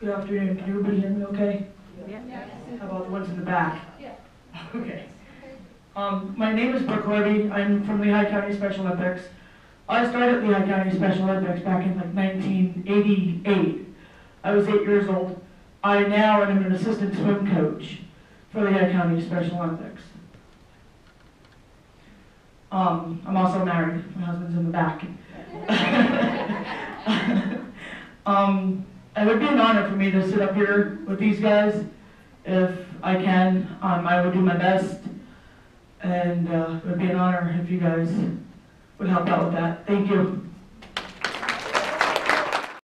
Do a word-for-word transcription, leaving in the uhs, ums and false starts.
Good afternoon. Can everybody hear me okay? Yeah. How about the ones in the back? Yeah. Okay. Um, my name is Brooke Harvey. I'm from Lehigh County Special Olympics. I started Lehigh County Special Olympics back in like nineteen eighty-eight. I was eight years old. I now am an assistant swim coach for Lehigh County Special Olympics. Um, I'm also married. My husband's in the back. um, it would be an honor for me to sit up here with these guys. If I can, um, I would do my best. And uh, it would be an honor if you guys would help out with that. Thank you.